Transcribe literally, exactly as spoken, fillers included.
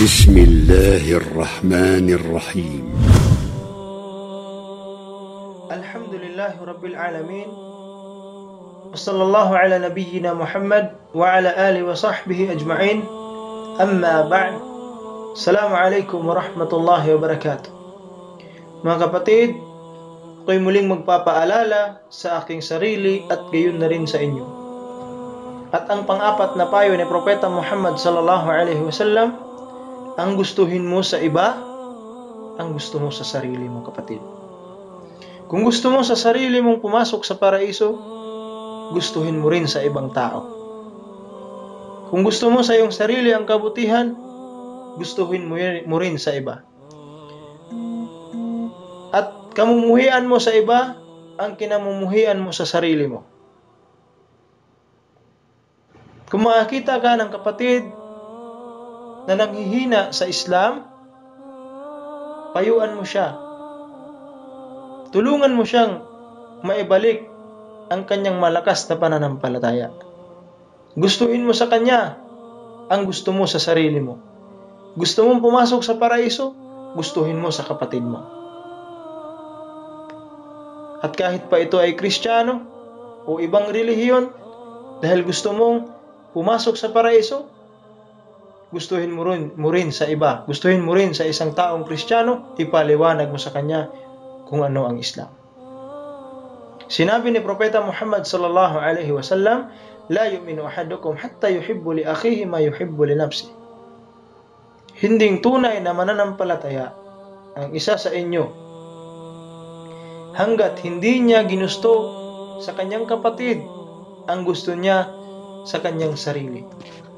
بسم الله الرحمن الرحيم الحمد لله رب العالمين وصلى الله على نبينا محمد وعلى آله وصحبه أجمعين أما بعد السلام عليكم ورحمة الله وبركاته. Mga kapatid, ako'y muling magpapaalala sa aking sarili at gayon na rin sa inyo. At ang pang-apat na payo ni Propeta Muhammad sallallahu alaihi wasallam, ang gustuhin mo sa iba, ang gusto mo sa sarili mo, kapatid. Kung gusto mo sa sarili mong pumasok sa paraiso, gustuhin mo rin sa ibang tao. Kung gusto mo sa iyong sarili ang kabutihan, gustuhin mo rin sa iba. At kamumuhian mo sa iba ang kinamumuhian mo sa sarili mo. Kung makakita ka ng kapatid na nanghihina sa Islam, payuan mo siya. Tulungan mo siyang maibalik ang kanyang malakas na pananampalataya. Gustuhin mo sa kanya ang gusto mo sa sarili mo. Gusto mong pumasok sa paraiso, gustuhin mo sa kapatid mo. At kahit pa ito ay Kristiyano o ibang relihiyon, dahil gusto mong pumasok sa paraiso, gustuhin mo rin, mo rin sa iba. Gustuhin mo rin sa isang taong Kristiyano, ipaliwanag mo sa kanya kung ano ang Islam. Sinabi ni Propeta Muhammad sallallahu alaihi wasallam, la yu'minu ahadukum hatta yuhibbu li akhihi ma yuhibbu li nafsihi. Hinding tunay na mananampalataya ang isa sa inyo hanggat hindi niya ginusto sa kanyang kapatid ang gusto niya sa kanyang sarili.